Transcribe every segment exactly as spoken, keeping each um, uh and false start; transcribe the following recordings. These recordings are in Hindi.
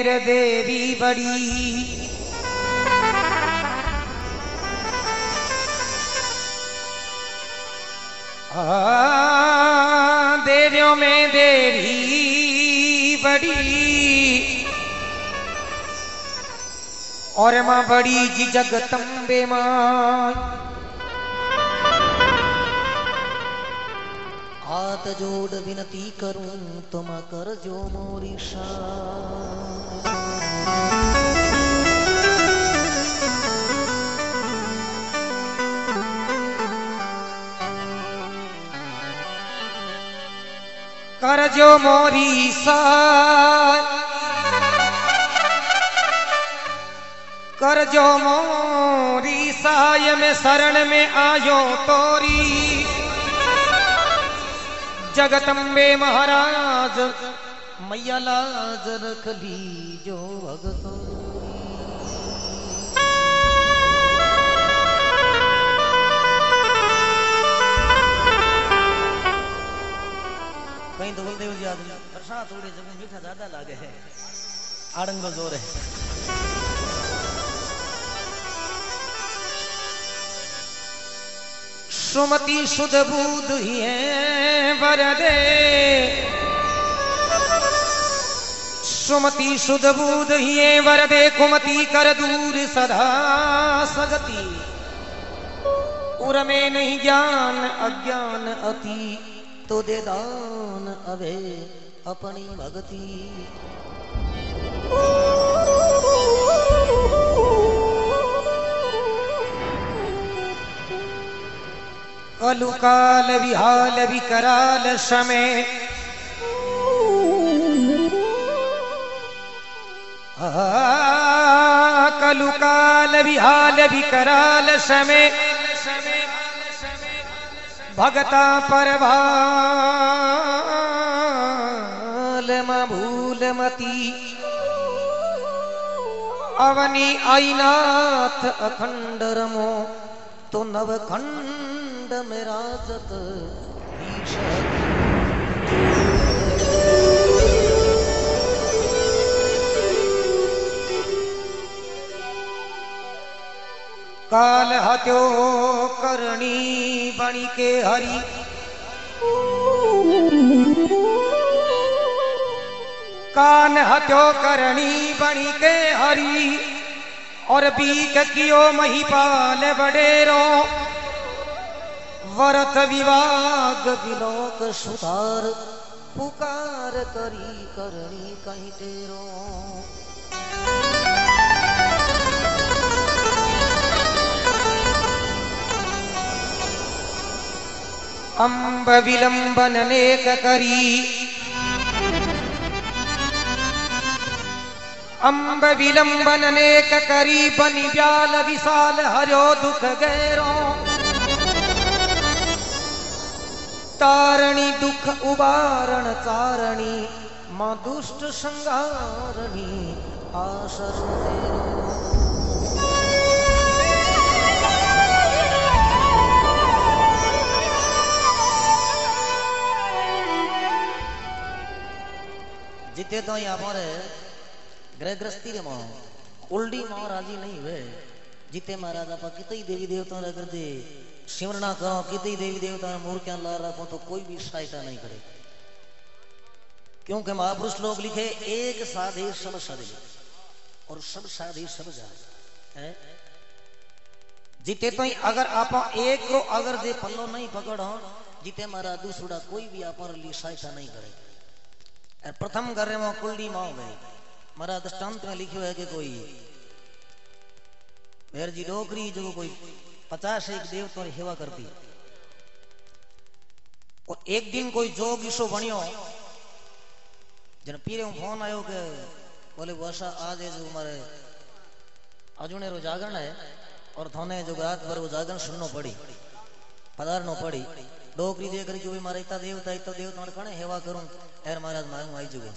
मेरे देवी बड़ी, हाँ देवियों में देवी बड़ी, और माँ बड़ी जी जगदम्बे माँ। हाथ जोड़ विनती करूं तुम कर जो मोरी शान। कर जो मोरी शान, कर जो मोरी साय में शरण में आयो तोरी, जगदम्बे महाराज मैया लाज रख ली जो भगतो। कहीं तो बोलते हो आदमी प्रसाद थोड़े जब मीठा ज्यादा लागे है, आड़ंग जोर है। सुमति सुध बूध है वरदे, सुमति सुध बूध ही वरदे, कुमति कर दूर सदा सगति, उर में नहीं ज्ञान अज्ञान अति, तो दे दान अवे अपनी भगति। कलु काल विहाल विकराल समय, कलु काल विहाल विकराल समय, भगता पर भाल म भूल मती, अवनी आईनाथ अखंड रमो, तो नवखंड में राजत काल हत्यो करणी बणि के हरि, कान हत्यो करणी बणि के हरि, और बीक कियो महिपाल बडेरो, वरत विवाग विलोक सुधार, पुकार करी करणी कहीं तेरो। अम्ब विलंबन नेक करी, अम्ब विलंबन नेक करी, बनि ब्याल विशाल हरो दुख गैरो, तारणी दुख उबारण तारणी, माँ दुष्ट संगारणी आशरण तेरो। जिते तो यहाँ पर ग्रह ग्रस्ती रे माँ उल्डी माँ राजी नहीं हुए, जिते महाराज आप कितई देवी देवता कर दे सिमरना करो, कितई देवी देवता मूर्तियां ला रखो तो कोई भी सहायता नहीं करे, क्योंकि महापुरुष लोग लिखे एक साधे सब सदे, और सब साधे सब जाए। जिते तो अगर आप एक रो अगर जे पल्लो नहीं पकड़ो, जिते महाराज दूसरा कोई भी आप सहायता नहीं करे। प्रथम घर में कुलडी माँ गए, मारा दृष्टांत में लिखो है कि कोई मेर जी डोकरी जो कोई पचास एक देवता की सेवा करती, और एक दिन कोई जोग ईसो बनियो, जन पीरे फोन आयो के बोले वर्षा आज जो हमारे अजुने रो जागरण है, और थाने जो रात भर वो जागरण सुननो पड़ी, पधारनो पड़ी। डोकरी दे कर जो मारे इतना देवता इतना देवता कणे सेवा करूं, एर महाराज मांगू आई जुगे।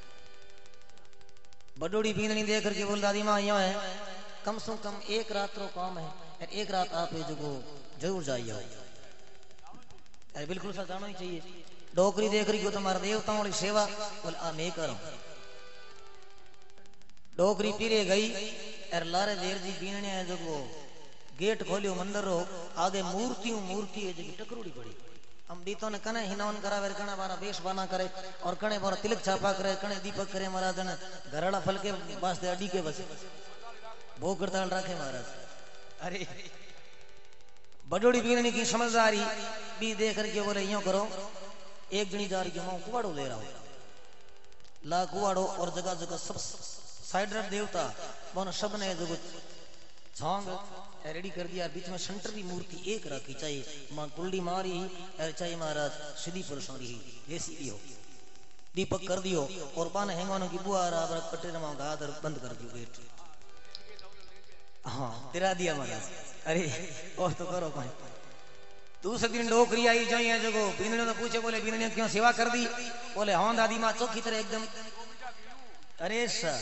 बडोड़ी बींदनी दे करके बोल दादी माँ यहाँ है, कम से कम एक रात रो काम है, एक रात आप जो जरूर जाइए। बिल्कुल सा जाना ही चाहिए। डोकरी देख रही हो तुम्हारे देवताओं की सेवा, बोले आ मैं करूं। डोकरी पीरे गई और लारे देर जी बीनने है जो वो गेट खोलियो मंदिर रो आगे मूर्ति मूर्ति है जो टकरूड़ी पड़ी हम दीतो ने कने हिनवन करावे कने बारा वेश बना करे और कने बारा तिलक छापा करे कने दीपक करे महाराज ने घरड़ा फल के वास्ते अडी के बस भोग करताल रखे महाराज। अरे बडोड़ी बीनने की समझदारी भी देख करके बोले यूं करो एक जनी जा रही मैं कुवाड़ो ले रहा हूं ला कुवाड़ो और जगह जगह सब साइड देवता बन सब ने जो झांग रेडी कर दिया बीच में सेंटर की मूर्ति एक रखी चाहिए मां कुंडी मारी चाहिए महाराज सीधी पुरुषों ही जैसी भी हो दीपक कर दियो और पान हेंगवानों की बुआ रहा कटेर मां गादर बंद कर दियो गेट हाँ तिरा दिया महाराज। अरे और तो करो भाई दूसरे दिन डोकरी आई जाइए जगो बीनने तो पूछे बोले बीनने क्यों सेवा कर दी बोले हाँ दादी माँ चौकी तरह एकदम। अरे सर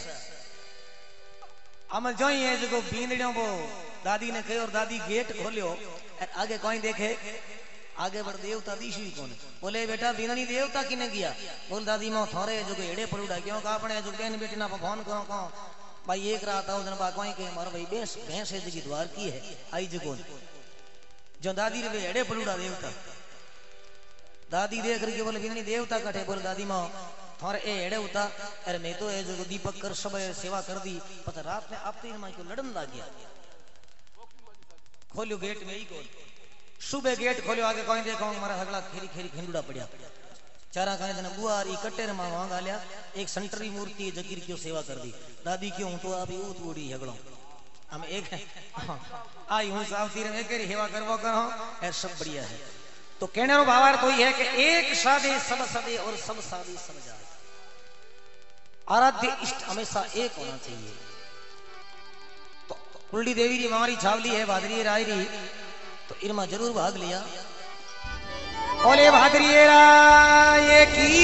अमल जाइए जगो बीनड़ियों को दादी ने कहे और दादी गेट खोलियो आगे कोई देखे आगे बढ़ देवता दीशी कौन बोले बेटा बीननी देवता किने किया बोल दादी माँ थोड़े जो एड़े पड़ूडा क्यों का अपने जो बहन बेटी ना फोन करो कहो भाई एक रात आओ दिन बा कोई के मारो भाई बेस भैंस है जगी द्वार की है आई जगो जो दादी रे एड़े पड़ूडा देवता दादी देख रही बोले बीननी देवता कटे बोले दादी माँ थोड़े ए एड़े उता अरे मैं तो है जो दीपक कर सब सेवा कर दी पता रात में आप तीन माँ को लड़न ला गया खोलियो गेट में ही कौन सुबह गेट खोलियो आगे कोई देखो हमारा हगला खेरी खेरी खिंडुड़ा पड़ा चारा कहे दिन बुआरी कट्टेर मां वहां गालिया एक संटरी मूर्ति जगीर क्यों सेवा कर दी दादी क्यों तो आप यूं तोड़ी हगलो हम एक आई हूं सावती रे केरी सेवा करवो करो ए सब बढ़िया है। तो कहने रो भावार्थ तो है कि एक सादे सब सदे और सब सादे सब जाए आराध्य इष्ट हमेशा एक होना चाहिए। तो कुलडी देवी री हमारी छावली है भादरी रायरी तो इरमा जरूर भाग लिया बोले भादरी राय की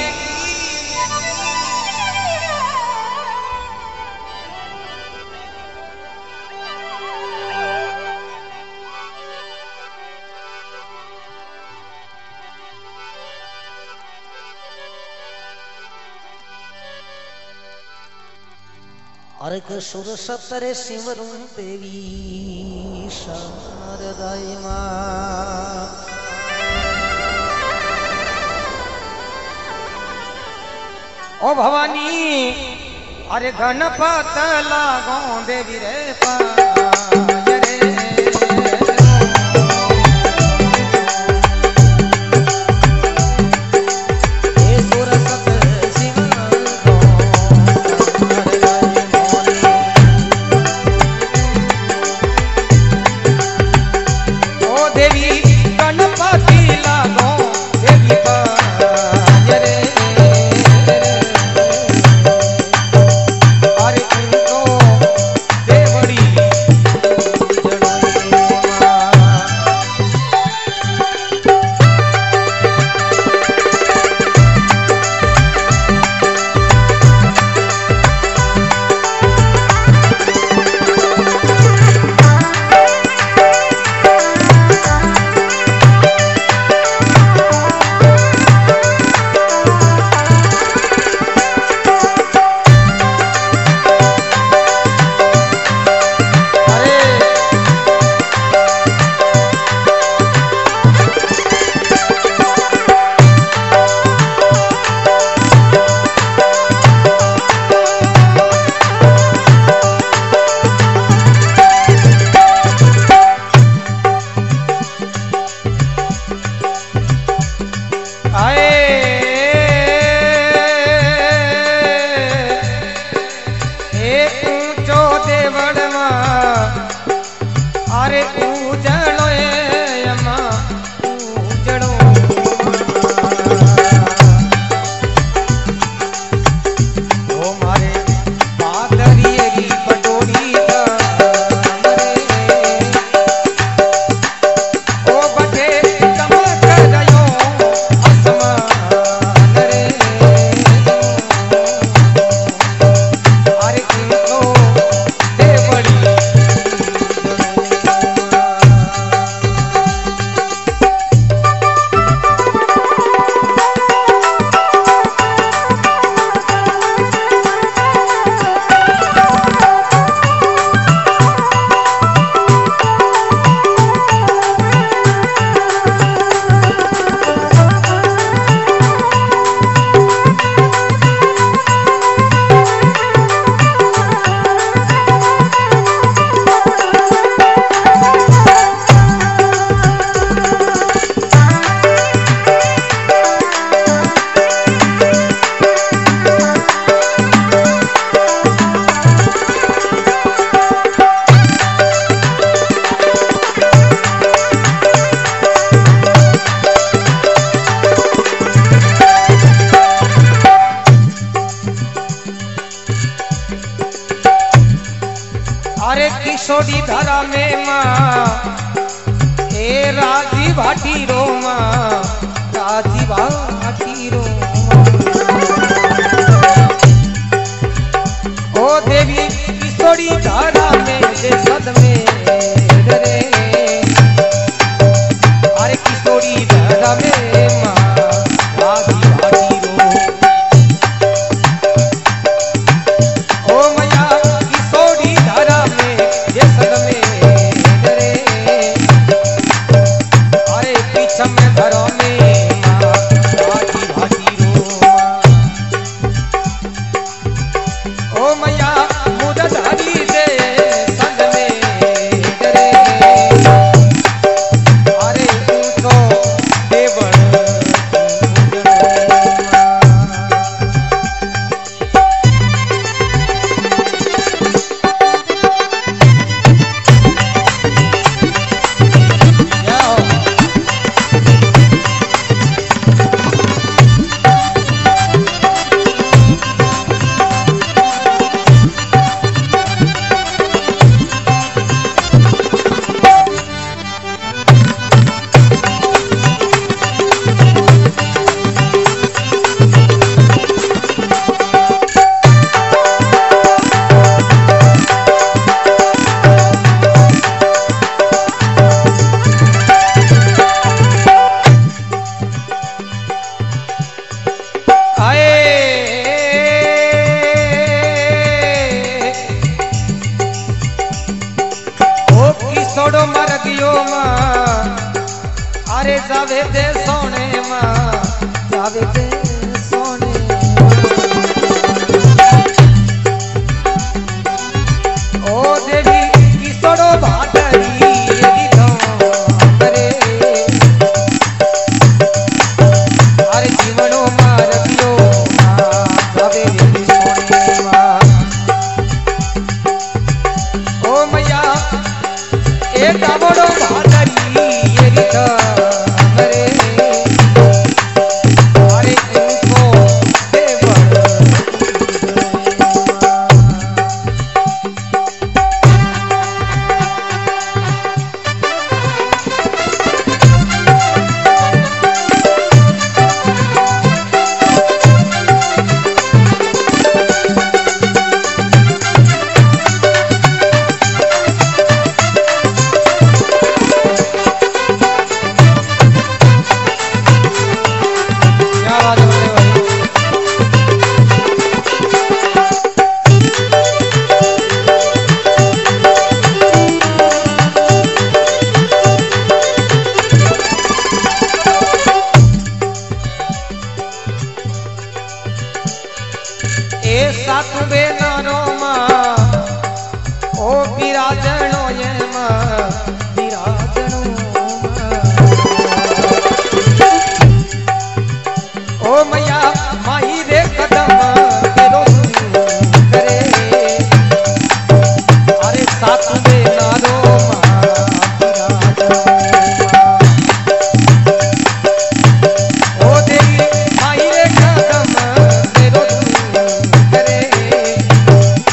अर्क सुर सतरे सिमरुं देवी शारदाय मां ओ भवानी अरे गणपत लागो देवी रे पाय रे देवड़ी अरे किशोरी धरा में माँ ए राजी भाटी रो माँ राजी भाटी रो ओ देवी किशोरी धरा में जे सद में रे अरे किशोरी धरा में माँ राजी भाटी रो ओ मैया किशोरी धरा में जे सद में रे अरे पीछे में धरा में माँ राजी भाटी रो ओ मैया मुदत हरी दे संग में रे अरे तू तो देवर छोड़ो मर गयो माँ अरे जावे दे सोने माँ जावे दे सोने ओ देवी की छोड़ो भाटरी अरे अरे जीवनो मर गयो माँ जावे दे सोने माँ ओ मैया ए दामोड़ो भाटरी ये रिता मरे अरे इनको देवर सातुबे नानो माँ ओ विराजनो ये माँ विराजनो ओ मैया माही रे कदम तेरो करे अरे सातुबे नानो माँ विराजनो ओ देवी माही रे कदम तेरो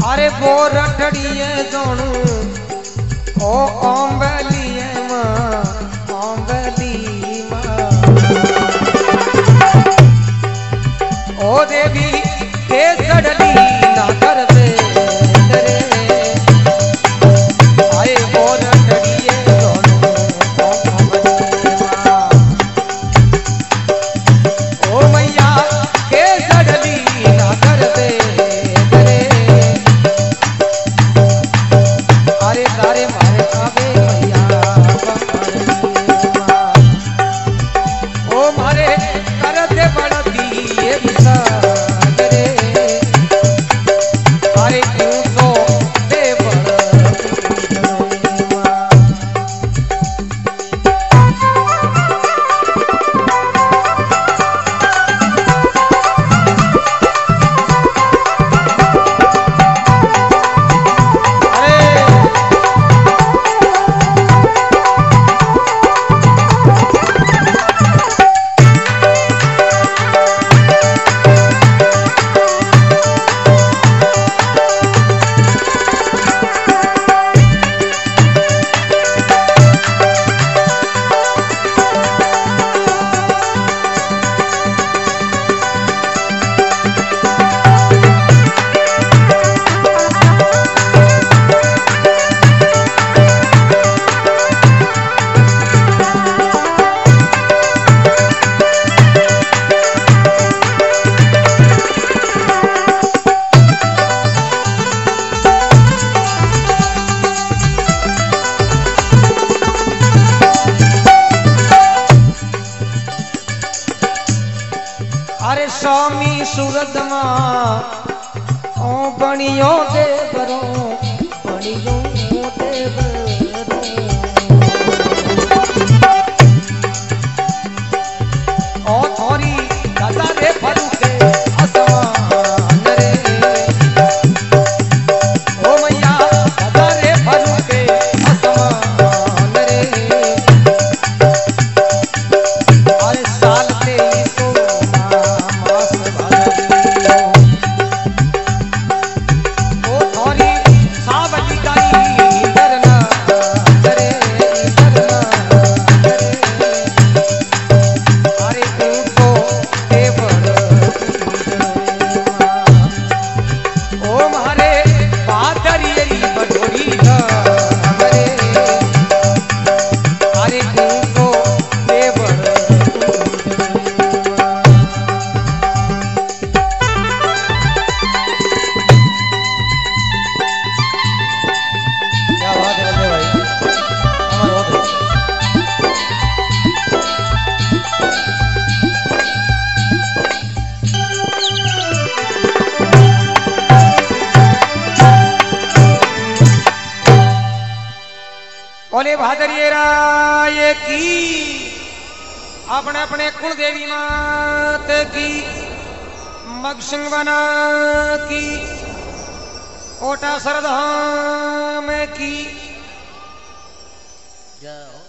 अरे वो रटड़िए जोणू ओ ओंबलिए मां ओंबली मां ओ देवी के चढ़ली ना कर पे तेरे आए वो रटड़िए जोणू ओ ओंबली मां ओ मैया के चढ़ली ना कर पे तेरे अरे तारे मारे आवे मैया ओ मारे करते बड़ती ये विसारे अरे क्यों तो दे अरे स्वामी सूरत मां ओ बणियो देवरो बणियो देवरो ओ थोरी दादा रे फरुके आसमान रे ओ मैया दादा रे फरुके आसमान रे अरे साल ते तो बोले भादरिये राय की अपने अपने कुल देवी मात की मगसिंह बना की ओटा सरधाम की जाओ।